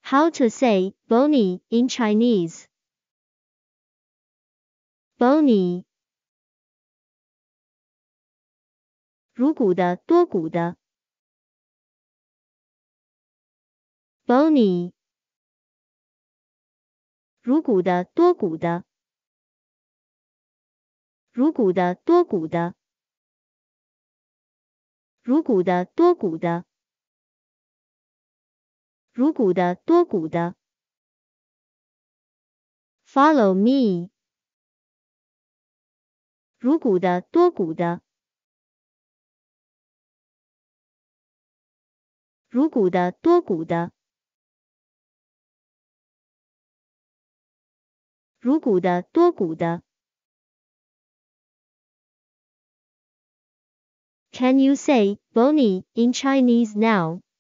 How to say bony in Chinese? Bony. 乳骨的，多骨的。Bony. 乳骨的，多骨的。乳骨的，多骨的。乳骨的，多骨的。乳骨的，多骨的。Follow me. 乳骨的，多骨的。乳骨的，多骨的。乳骨的，多骨的。Can you say bony in Chinese now?